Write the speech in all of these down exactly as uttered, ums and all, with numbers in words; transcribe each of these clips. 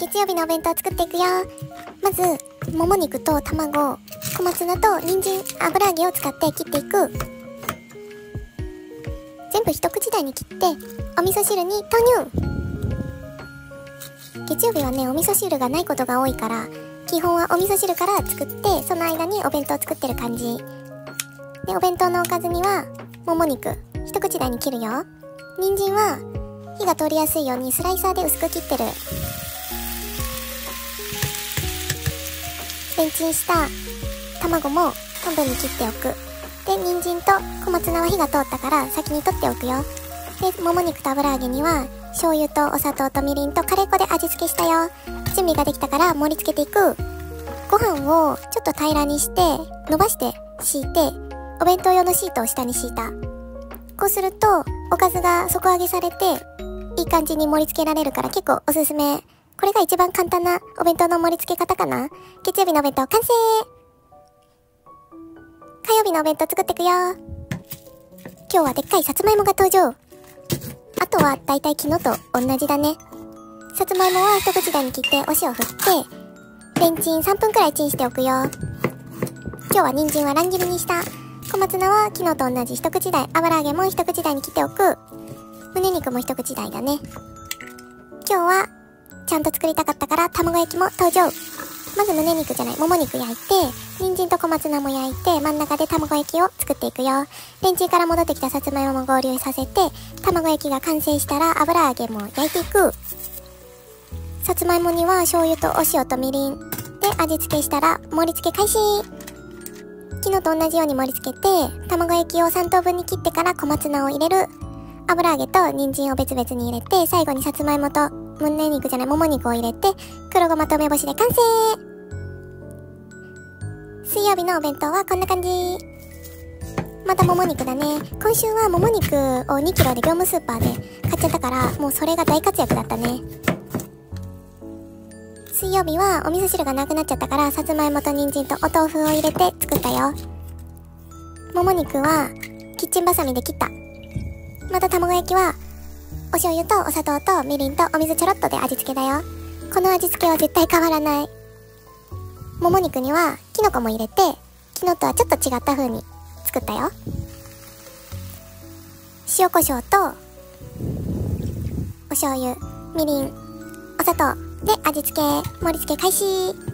月曜日のお弁当を作っていくよ。まずもも肉と卵、小松菜と人参、油揚げを使って切っていく。全部一口大に切ってお味噌汁に投入。月曜日はね、お味噌汁がないことが多いから基本はお味噌汁から作って、その間にお弁当を作ってる感じで、お弁当のおかずにはもも肉一口大に切るよ。人参は火が通りやすいようにスライサーで薄く切ってる。レンチンした卵も半分に切っておく。で、人参と小松菜は火が通ったから先に取っておくよ。で、もも肉と油揚げには醤油とお砂糖とみりんとカレー粉で味付けしたよ。準備ができたから盛り付けていく。ご飯をちょっと平らにして伸ばして敷いて、お弁当用のシートを下に敷いた。こうするとおかずが底上げされていい感じに盛り付けられるから結構おすすめ。これが一番簡単なお弁当の盛り付け方かな。月曜日のお弁当完成。火曜日のお弁当作ってくよ。今日はでっかいさつまいもが登場。あとはだいたい昨日と同じだね。さつまいもは一口大に切ってお塩振ってレンチンさんぷんくらいチンしておくよ。今日は人参は乱切りにした。小松菜は昨日と同じ一口大、油揚げも一口大に切っておく。胸肉も一口大だね。今日はちゃんと作りたかったから卵焼きも登場。まず胸肉じゃない、もも肉焼いて、人参と小松菜も焼いて、真ん中で卵焼きを作っていくよ。レンチンから戻ってきたさつまいもも合流させて、卵焼きが完成したら油揚げも焼いていく。さつまいもには醤油とお塩とみりんで味付けしたら盛り付け開始。昨日と同じように盛り付けて、卵焼きをさん等分に切ってから小松菜を入れる。油揚げと人参を別々に入れて、最後にさつまいもと胸肉じゃないもも肉を入れて、黒ごまと梅干しで完成。水曜日のお弁当はこんな感じ。またもも肉だね。今週はもも肉をにキロで業務スーパーで買っちゃったから、もうそれが大活躍だったね。水曜日はお味噌汁がなくなっちゃったから、さつまいもと人参とお豆腐を入れて作ったよ。もも肉はキッチンバサミで切った。また卵焼きはお醤油とお砂糖とみりんとお水ちょろっとで味付けだよ。この味付けは絶対変わらない。もも肉にはきのこも入れて、昨日とはちょっと違った風に作ったよ。塩コショウとお醤油、みりん、お砂糖で味付け、盛り付け開始。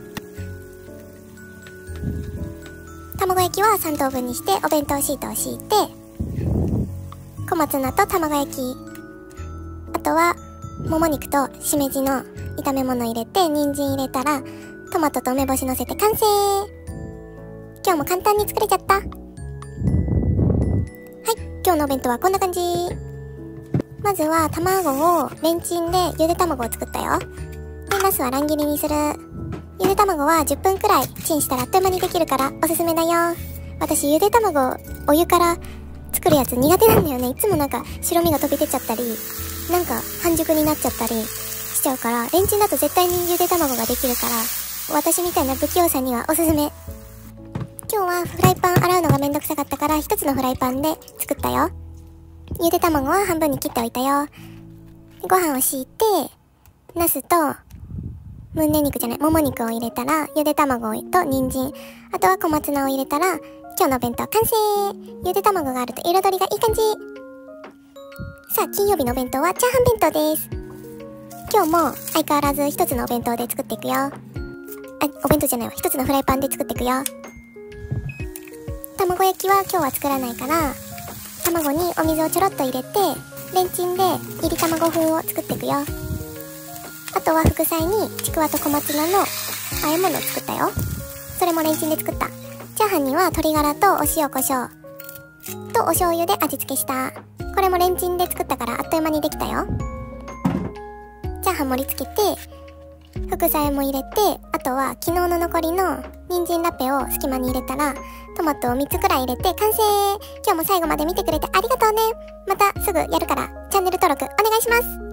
卵焼きはさん等分にしてお弁当シートを敷いて、小松菜と卵焼き、あとはもも肉としめじの炒め物入れて、人参入れたらトマトと梅干し乗せて完成。今日も簡単に作れちゃった。はい、今日のお弁当はこんな感じ。まずは卵をレンチンでゆで卵を作ったよ。で、ナスは乱切りにする。ゆで卵はじゅっぷんくらいチンしたらあっという間にできるからおすすめだよ。私ゆで卵お湯から作るやつ苦手なんだよね。いつもなんか白身が飛び出ちゃったり、なんか半熟になっちゃったりしちゃうから、レンチンだと絶対にゆで卵ができるから、私みたいな不器用さんにはおすすめ。今日はフライパン洗うのがめんどくさかったから一つのフライパンで作ったよ。ゆで卵は半分に切っておいたよ。ご飯を敷いて、ナスと胸肉じゃないもも肉を入れたら、ゆで卵と人参、あとは小松菜を入れたら今日のお弁当完成。ゆで卵があると彩りがいい感じ。さあ、金曜日のお弁当はチャーハン弁当です。今日も相変わらず一つのお弁当で作っていくよ。あ、お弁当じゃないわ。一つのフライパンで作っていくよ。卵焼きは今日は作らないから、卵にお水をちょろっと入れて、レンチンでいり卵風を作っていくよ。あとは副菜にちくわと小松菜の和え物を作ったよ。それもレンチンで作った。チャーハンには鶏ガラとお塩コショウとお醤油で味付けした。これもレンチンで作ったからあっという間にできたよ。チャーハン盛り付けて、副菜も入れて、あとは昨日の残りの人参ラペを隙間に入れたら、トマトをみっつくらい入れて完成。今日も最後まで見てくれてありがとうね。またすぐやるからチャンネル登録お願いします。